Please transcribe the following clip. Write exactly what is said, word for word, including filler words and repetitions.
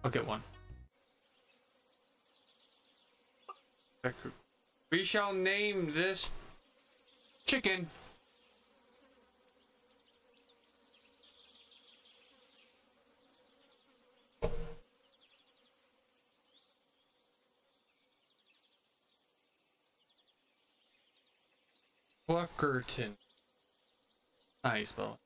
I'll get one. We shall name this chicken. Cluckerton. Nice, spell.